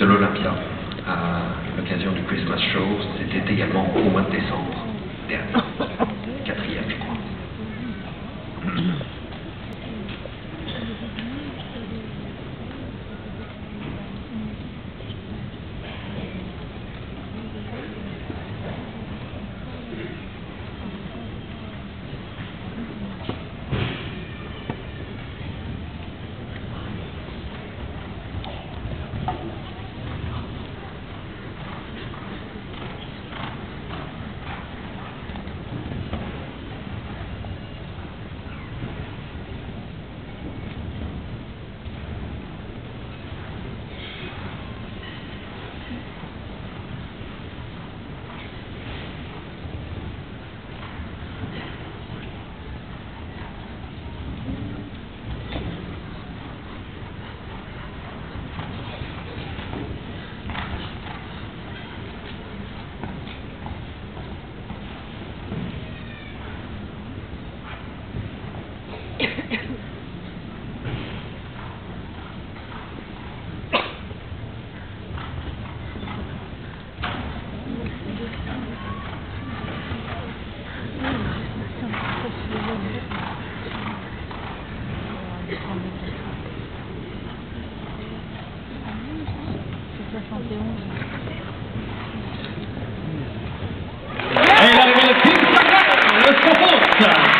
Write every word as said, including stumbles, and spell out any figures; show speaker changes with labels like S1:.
S1: de l'Olympia à l'occasion du Christmas Show. C'était également au mois de décembre dernier. Quatrième, je crois.
S2: Et l'arrivée de Tim Stockdale, le